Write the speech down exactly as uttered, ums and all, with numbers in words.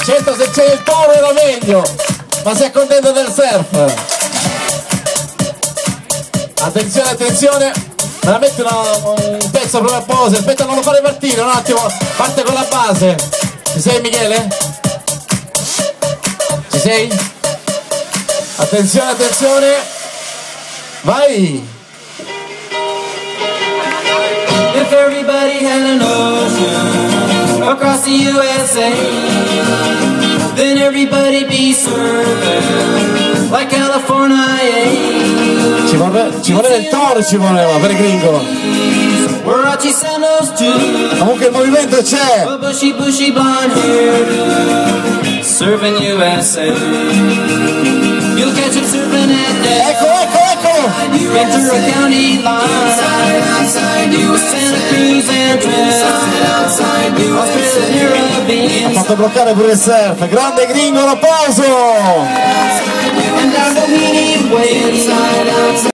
Certo, se c'è il toro era meglio, ma sei contento del surf? Attenzione, attenzione, me la metti una, un pezzo proprio a pose. Aspetta, non lo fare partire un attimo, parte con la base. Ci sei, Michele? Ci sei? Attenzione, attenzione, vai! If everybody had an ocean across the U S A, then everybody'd be surfing like California. Ci voleva, ci voleva il toro, ci voleva per il gringo. Warachi sandals too. Comunque il movimento c'è. A bushy, bushy blonde hair, surfing U S A. You'll catch him surfing at that. Ecco, ecco, ecco. Ventura County line, Santa Cruz and Australia, ha fatto bloccare pure il surf. Grande gringo Raposo. and down the Winnie Way.